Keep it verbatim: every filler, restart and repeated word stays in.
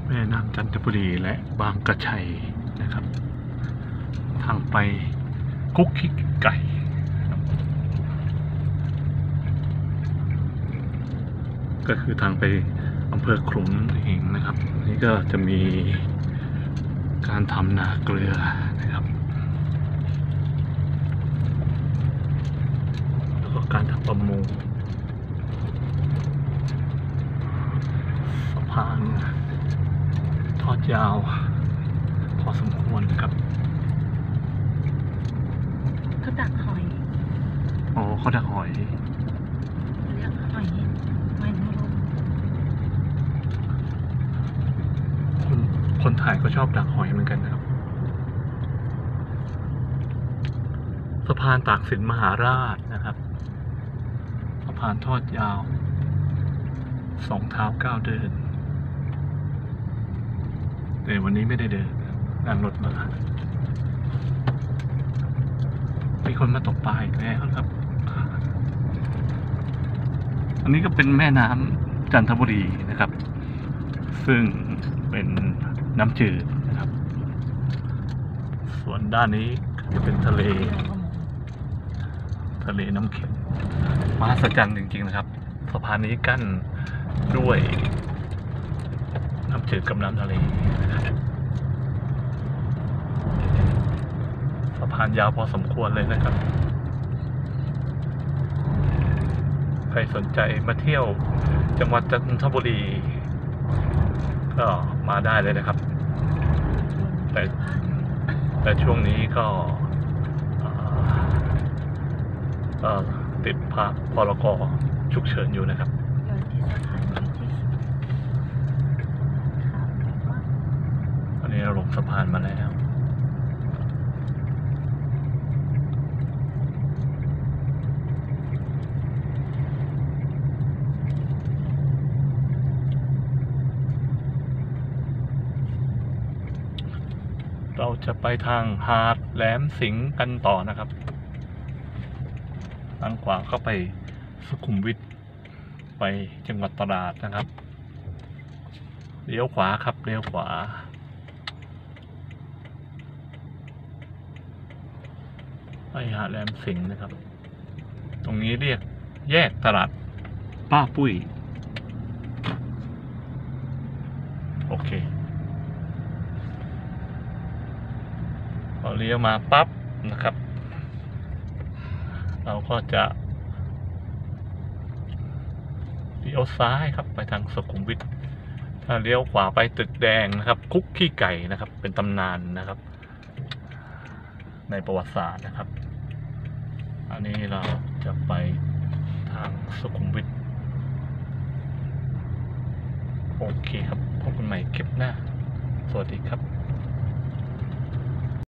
แม่น้ำจันทบุรีและบางกระชัยนะครับทางไปกุ๊กขี้ไก่ก็คือทางไปอำเภอขลุงเองนะครับนี่ก็จะมีการทำนาเกลือนะครับแล้วก็การทำประมงสะพานทอดยาวพอสมควรนะครับเขาดักหอยอ๋อเขาดักหอยเรียกหอยหอยนางรมคนคนถ่ายก็ชอบดักหอยเหมือนกันนะครับสะพานตากสินมหาราชนะครับสะพานทอดยาวสองเท้าก้าวเดินแต่วันนี้ไม่ได้เดินนั่งรถมามีคนมาตกปลาอีกแล้วครับอันนี้ก็เป็นแม่น้ำจันทบุรีนะครับซึ่งเป็นน้ำจืดนะครับส่วนด้านนี้จะเป็นทะเลทะเลน้ำเค็มมหัศจรรย์จริงๆนะครับสะพานนี้กั้นด้วยน้ำจืดกับน้ำทะเลสะพานยาวพอสมควรเลยนะครับใครสนใจมาเที่ยวจังหวัดจันทบุรีก็มาได้เลยนะครับแต่แต่ช่วงนี้ก็ติดภาพพรกฉุกเฉินอยู่นะครับอันนี้เราลงสะพานมาแล้วเราจะไปทางหาดแหลมสิงห์กันต่อนะครับทางขวาเข้าไปสุขุมวิทไปจังหวัดตราดนะครับเลี้ยวขวาครับเลี้ยวขวาไปหาดแหลมสิงห์นะครับตรงนี้เรียกแยกตลาดป้าปุ้ยโอเคพอเลี้ยวมาปั๊บนะครับเราก็จะเลี้ยวซ้ายครับไปทางสุขุมวิทถ้าเลี้ยวขวาไปตึกแดงนะครับคุกขี้ไก่นะครับเป็นตำนานนะครับในประวัติศาสตร์นะครับอันนี้เราจะไปทางสุขุมวิทโอเคครับพบกันใหม่คลิปหน้าสวัสดีครับ